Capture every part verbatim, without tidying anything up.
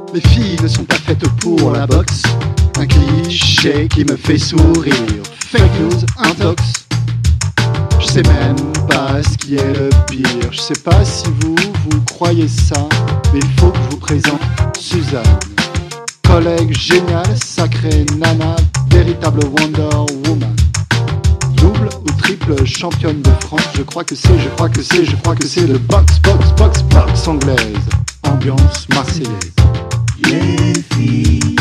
Les filles ne sont pas faites pour la boxe. Un cliché qui me fait sourire. Fake news, intox. Je sais même pas ce qui est le pire. Je sais pas si vous, vous croyez ça, mais il faut que je vous présente Suzanne. Collègue géniale, sacrée nana, véritable Wonder Woman. Double ou triple championne de France, je crois que c'est, je crois que c'est, je crois que c'est le box, box, box, box anglaise. Ambiance marseillaise. Les filles,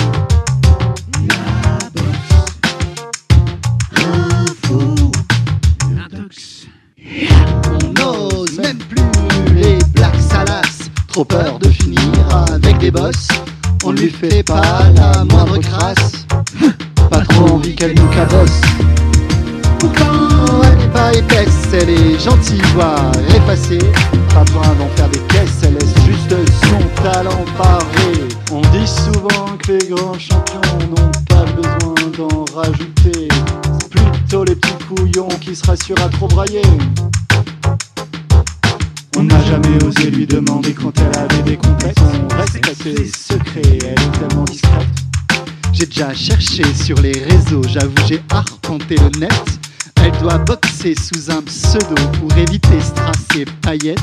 la boxe, un fou, l'intox. On n'ose même plus les blagues salaces. Trop peur de finir avec des boss. On lui fait pas la moindre crasse. Pas trop envie qu'elle nous cabosse. Pourtant elle n'est pas épaisse, elle est gentille, voire effacée. Pas besoin d'en faire des caisses, elle laisse juste son talent parler. On dit souvent que les grands champions n'ont pas besoin d'en rajouter. C'est plutôt les petits couillons qui se rassurent à trop brailler. On n'a jamais osé lui demander quand elle avait des complexes. On reste assez secret, elle est tellement discrète. J'ai déjà cherché sur les réseaux, j'avoue j'ai arpenté le net. Elle doit boxer sous un pseudo pour éviter strass et paillettes.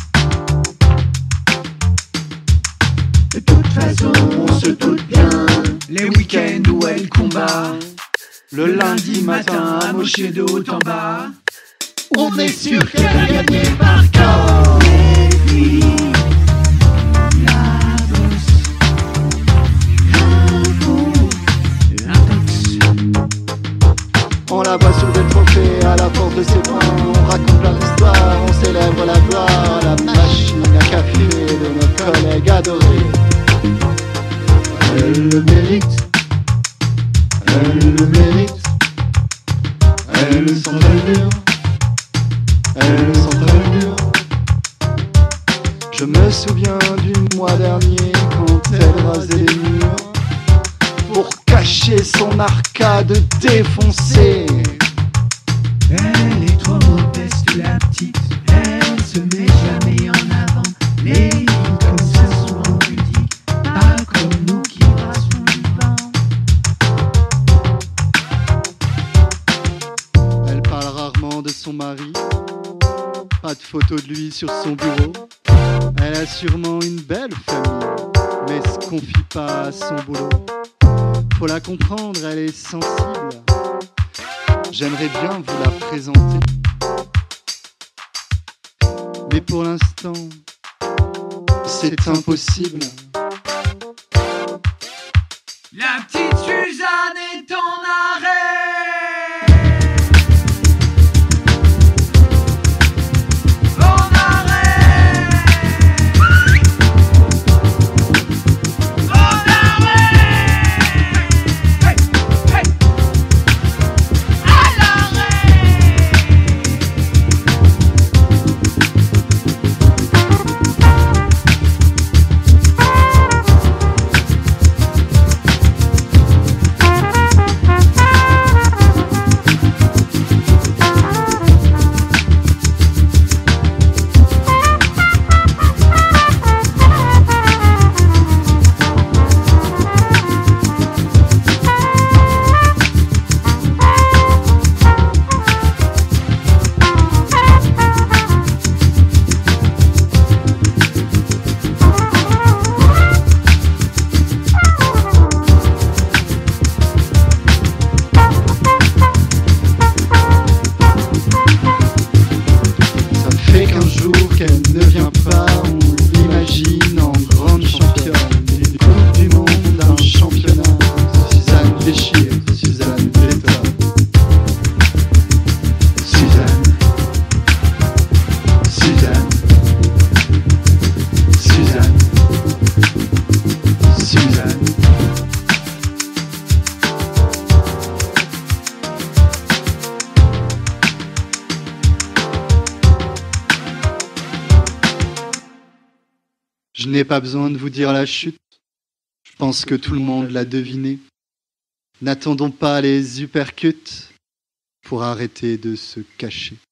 De toute façon, on se doute bien, les week-ends où elle combat, Le lundi matin, amoché de haut en bas, on est sûr qu'elle a gagné par K O. les filles, la bosse, un fou, l'intox. On la voit soulever le trophée à la force de ses poings. On raconte plein d'histoires, on célèbre la gloire, la machine à café de nos collègues adorés. Elle le mérite, elle le mérite, elle s'entraîne dur, elle s'entraîne dur. Je me souviens du mois dernier quand elle rasait les murs pour cacher son arcade défoncée. Elle est trop modeste la petite, elle se met jamais en avant. Les filles comme ça souvent pudiques, pas comme nous qui brassons du vent. Elle parle rarement de son mari, pas de photos de lui sur son bureau. Elle a sûrement une belle famille, mais se confie pas à son boulot. Faut la comprendre, elle est sensible. J'aimerais bien vous la présenter, mais pour l'instant, c'est impossible. La petite Suzanne est en arrêt. En arrêt. En arrêt. Hey, hey. À l'arrêt. Qu'elle ne vient pas, on l'imagine en grande championne. Une coupe du monde, un championnat. Suzanne déchire, Suzanne détonne. Suzanne, Suzanne, Suzanne, Suzanne. Je n'ai pas besoin de vous dire la chute. Je pense que tout le monde l'a deviné. N'attendons pas les uppercuts pour arrêter de se cacher.